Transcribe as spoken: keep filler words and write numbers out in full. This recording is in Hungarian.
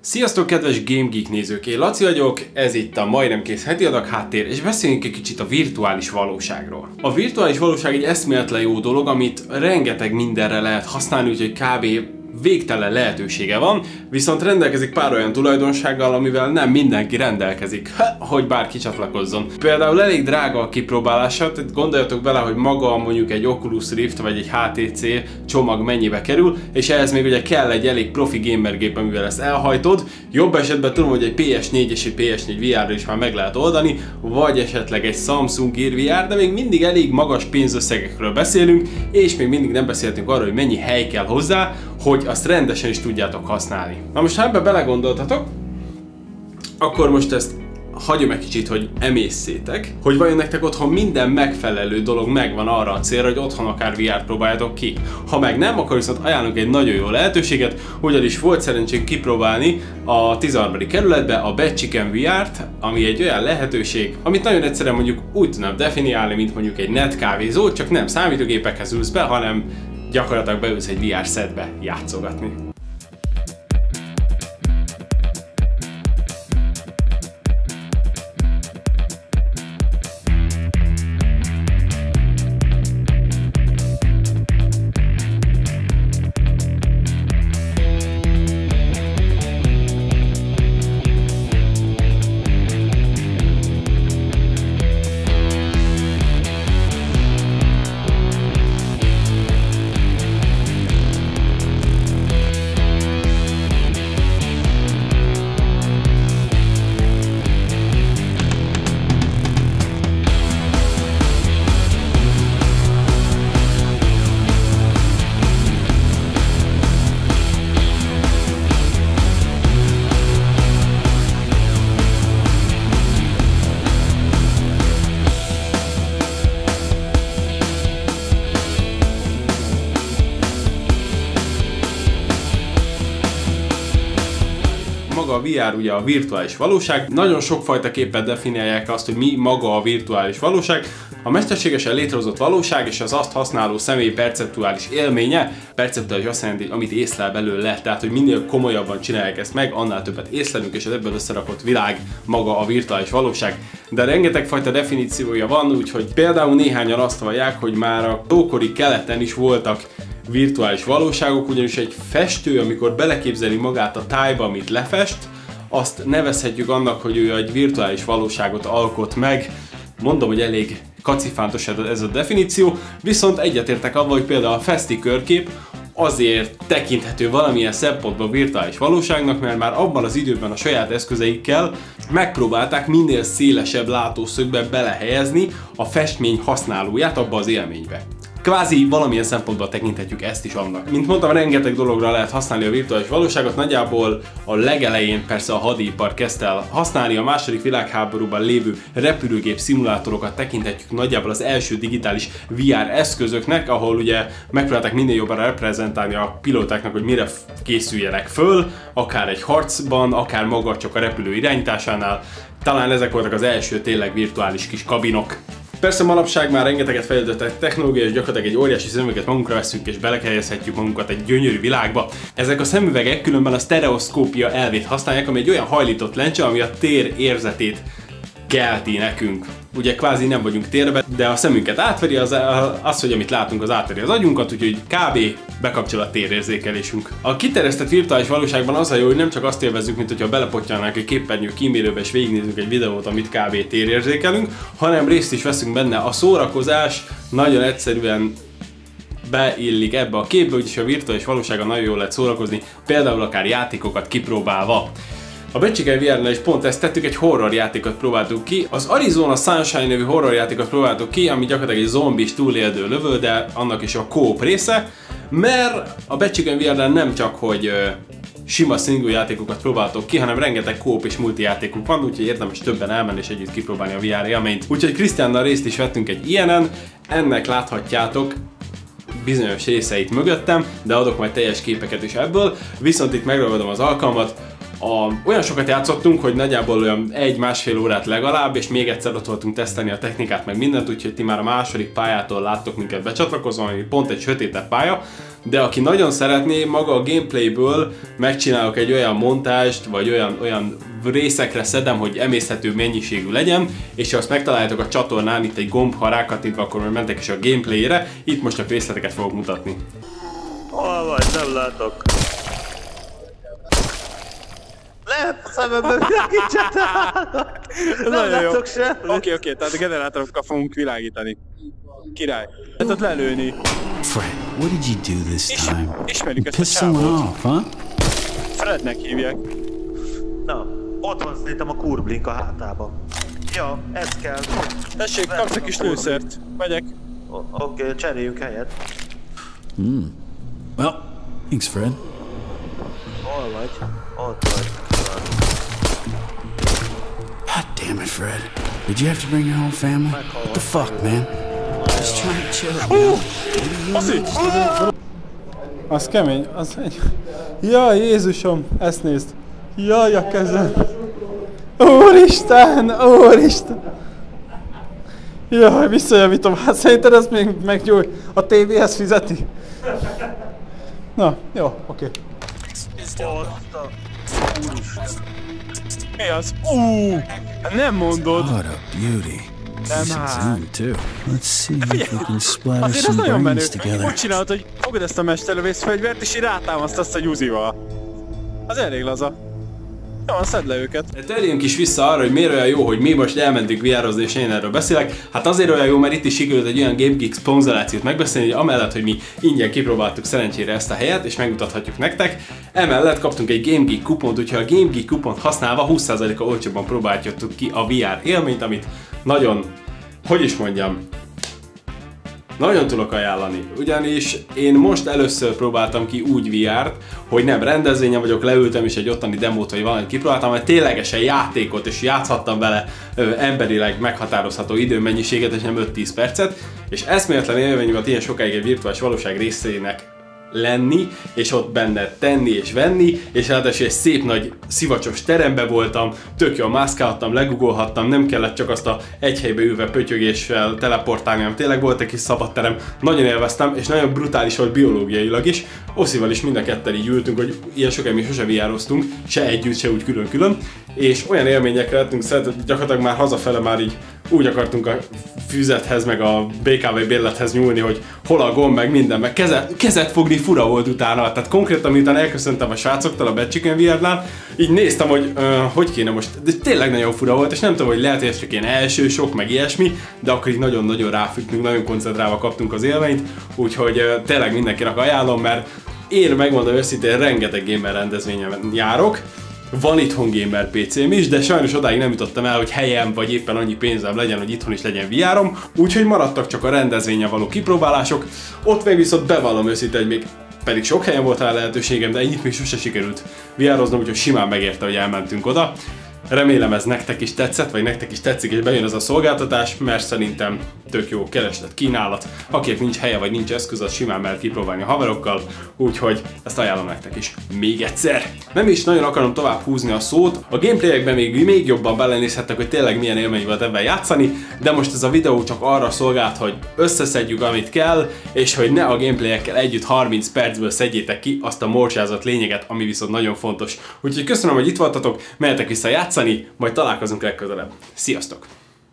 Sziasztok, kedves GameGeek nézők! Én Laci vagyok, ez itt a majdnem kész heti adag háttér, és beszéljünk egy kicsit a virtuális valóságról. A virtuális valóság egy eszméletlen jó dolog, amit rengeteg mindenre lehet használni, úgyhogy kb. Végtelen lehetősége van, viszont rendelkezik pár olyan tulajdonsággal, amivel nem mindenki rendelkezik, hogy bárki csatlakozzon. Például elég drága a kipróbálása, tehát gondoljatok bele, hogy maga mondjuk egy Oculus Rift vagy egy há té cé csomag mennyibe kerül, és ehhez még ugye kell egy elég profi gamergép, amivel ezt elhajtod. Jobb esetben tudom, hogy egy pé es négy és egy pé es négy vé er-re is már meg lehet oldani, vagy esetleg egy Samsung Gear vé er, de még mindig elég magas pénzösszegekről beszélünk, és még mindig nem beszéltünk arról, hogy mennyi hely kell hozzá, hogy azt rendesen is tudjátok használni. Na most, ha ebbe belegondoltatok, akkor most ezt hagyom egy kicsit, hogy emészszétek, hogy vajon nektek otthon minden megfelelő dolog megvan arra a célra, hogy otthon akár vé er-t próbáljátok ki. Ha meg nem, akkor viszont ajánlunk egy nagyon jó lehetőséget, ugyanis volt szerencsém kipróbálni a tizenharmadik kerületbe a Bad Chicken vé er-t, ami egy olyan lehetőség, amit nagyon egyszerűen mondjuk úgy tudnám definiálni, mint mondjuk egy netkávézó, csak nem számítógépekhez ülsz be, hanem gyakorlatilag beülsz egy vé er setbe játszogatni. Maga a vé er ugye a virtuális valóság, nagyon sokfajta képpel definiálják azt, hogy mi maga a virtuális valóság. A mesterségesen létrehozott valóság és az azt használó személy perceptuális élménye, perceptuális azt jelenti, amit észlel belőle, tehát hogy minél komolyabban csinálják ezt meg, annál többet észlelünk, és az ebből összerakott világ maga a virtuális valóság. De rengeteg fajta definíciója van, úgyhogy például néhányan azt vallják, hogy már a ókori keleten is voltak virtuális valóságok, ugyanis egy festő, amikor beleképzeli magát a tájba, amit lefest, azt nevezhetjük annak, hogy ő egy virtuális valóságot alkot meg. Mondom, hogy elég kacifántos ez a definíció, viszont egyetértek avval, hogy például a feszti körkép azért tekinthető valamilyen szempontból virtuális valóságnak, mert már abban az időben a saját eszközeikkel megpróbálták minél szélesebb látószögbe belehelyezni a festmény használóját abba az élménybe. Kvázi valamilyen szempontból tekinthetjük ezt is annak. Mint mondtam, rengeteg dologra lehet használni a virtuális valóságot, nagyjából a legelején persze a hadipar kezdte el használni, a második világháborúban lévő repülőgép szimulátorokat tekinthetjük nagyjából az első digitális vé er eszközöknek, ahol ugye megpróbálták minél jobban reprezentálni a pilótáknak, hogy mire készüljenek föl, akár egy harcban, akár maga csak a repülő irányításánál. Talán ezek voltak az első tényleg virtuális kis kabinok. Persze manapság már rengeteget fejlődött a technológia, és gyakorlatilag egy óriási szemüveget magunkra veszünk és belehelyezhetjük magunkat egy gyönyörű világba. Ezek a szemüvegek különben a sztereoszkópia elvét használják, ami egy olyan hajlított lencse, ami a tér érzetét kelti nekünk. Ugye kvázi nem vagyunk térben, de a szemünket átveri, az, az, hogy amit látunk, az átveri az agyunkat, úgyhogy kb. Bekapcsol a térérzékelésünk. A kiterjesztett virtuális valóságban az a jó, hogy nem csak azt élvezzük, mint hogyha belepottyanánk egy képernyő kímélőbe és végignézzük egy videót, amit kb. Térérzékelünk, hanem részt is veszünk benne. A szórakozás nagyon egyszerűen beillik ebbe a képbe, úgyis a virtuális valósággal nagyon jól lehet szórakozni, például akár játékokat kipróbálva. A Bad Chicken vé er-nél is pont ezt tettük, egy horror játékot próbáltuk ki. Az Arizona Sunshine nevű horror játékot próbáltuk ki, ami gyakorlatilag egy zombis túlélő lövő, de annak is a co-op része, mert a Bad Chicken vé er-nél nem csak, hogy ö, sima single játékokat próbáltok ki, hanem rengeteg co-op és multi játékunk van, úgyhogy érdemes többen elmenni és együtt kipróbálni a vé er élményt. Úgyhogy Krisztiánnal részt is vettünk egy ilyenen, ennek láthatjátok bizonyos részeit mögöttem, de adok majd teljes képeket is ebből, viszont itt megragadom az alkalmat. A, olyan sokat játszottunk, hogy nagyjából olyan egy-másfél órát legalább, és még egyszer ott voltunk tesztelni a technikát meg mindent, úgyhogy ti már a második pályától láttok minket becsatlakozva, ami pont egy sötétebb pálya. de aki nagyon szeretné, maga a gameplayből megcsinálok egy olyan montást, vagy olyan, olyan részekre szedem, hogy emészhető mennyiségű legyen, és ha azt megtaláljátok a csatornán, itt egy gomb, ha rákattintva, akkor már mentek is a gameplayre, itt most csak részleteket fogok mutatni. Hol vagy? Nem látok. Nem, szememben világítsatok! Nem látok se! Oké, oké, tehát a generátorokkal fogunk világítani. Király. Tehát lelőni. Fred, what did you do this time? Ismerjük ezt a Piss someone csávót. off, huh? Frednek hívják. Na, ott van szerintem a kurblink a hátában. Ja, ez kell. Tessék, kapsz egy kis lőszert. Megyek. Oké, okay, cseréljünk helyet. Hmm. Well, thanks, Fred. Hol vagy? Ott vagy. God damn it, Fred. Did you have to bring your whole family? What the fuck, man? Just trying to chill, you know? Baszi! Az kemény, az egy... Jaj, Jézusom, ezt nézd! Jaj, a kezem! Úristen, Úristen! Jaj, visszajavítom, hát szerinted ezt még meggyújt. A tévéhez fizeti? Na, jó, oké. Mi az? Úúúú! Nem mondod! What a beauty. Nem Some áll. zoom, too. Let's see if we can splatter Azért az some nagyon menő. brains together. Úgy csinálod, hogy fogod ezt a mesterlövész fegyvert, és így rátámasztasz a Uzival. Az elég laza. Jó, szedd le őket. Térjünk is vissza arra, hogy miért olyan jó, hogy mi most elmentünk vé er-ozni, és én erről beszélek. Hát azért olyan jó, mert itt is sikerült egy olyan GameGeek szponzorációt megbeszélni, hogy amellett, hogy mi ingyen kipróbáltuk szerencsére ezt a helyet, és megmutathatjuk nektek, emellett kaptunk egy GameGeek kupont, úgyhogy a GameGeek kupont használva húsz százalékkal olcsóbban próbálhatjuk ki a vé er élményt, amit nagyon, hogy is mondjam, nagyon tudok ajánlani, ugyanis én most először próbáltam ki úgy vé er-t, hogy nem rendezvényen vagyok, leültem és egy ottani demót vagy valamit kipróbáltam, hanem ténylegesen játékot, és játszhattam vele ö, emberileg meghatározható időmennyiséget, és nem öt-tíz percet, és eszméletlen élmény volt ilyen sokáig egy virtuális valóság részének lenni, és ott benne tenni és venni, és ráadásul egy szép nagy szivacsos teremben voltam, tök jól mászkálhattam, legugolhattam, nem kellett csak azt a egy helybe ülve pötyögéssel teleportálni, hanem tényleg volt egy kis szabad terem, nagyon élveztem, és nagyon brutális volt biológiailag is. Oszival is mind a ketten így ültünk, hogy ilyen sokáig mi sose vé er-oztunk, se együtt, se úgy külön-külön, és olyan élményekre lettünk szeret, hogy gyakorlatilag már hazafele már így úgy akartunk a füzethez, meg a bé ká vé bérlethez nyúlni, hogy hol a gomb, meg minden, meg kezet, kezet fogni fura volt utána. Tehát konkrétan, miután elköszöntem a srácoktól a Bad Chicken vé er-nál, így néztem, hogy uh, hogy kéne most, de tényleg nagyon fura volt, és nem tudom, hogy lehet, hogy ez csak ilyen első sok, meg ilyesmi, de akkor így nagyon-nagyon ráfüggtünk, nagyon koncentrálva kaptunk az élményt, úgyhogy uh, tényleg mindenkinek ajánlom, mert én megmondom őszintén, rengeteg gamer rendezvényen járok, van itthon gamer pé cém is, de sajnos odáig nem jutottam el, hogy helyem vagy éppen annyi pénzem legyen, hogy itthon is legyen vé er-om, úgyhogy maradtak csak a rendezvényen való kipróbálások. Ott még viszont bevallom őszintén, hogy még pedig sok helyen volt rá lehetőségem, de ennyit még sose sikerült vé er-oznom, úgyhogy simán megérte, hogy elmentünk oda. Remélem ez nektek is tetszett, vagy nektek is tetszik, és bejön ez a szolgáltatás, mert szerintem tök jó kereslet, kínálat. Akinek nincs helye, vagy nincs eszköz, az simán mehet kipróbálni a haverokkal, úgyhogy ezt ajánlom nektek is még egyszer. Nem is nagyon akarom tovább húzni a szót, a gameplayekben még, még jobban belenézhettek, hogy tényleg milyen élmény volt ebben játszani, de most ez a videó csak arra szolgált, hogy összeszedjük, amit kell, és hogy ne a gameplayekkel együtt harminc percből szedjétek ki azt a morsázott lényeget, ami viszont nagyon fontos. Úgyhogy köszönöm, hogy itt voltatok, mehetek vissza játszani, majd találkozunk legközelebb. Sziasztok!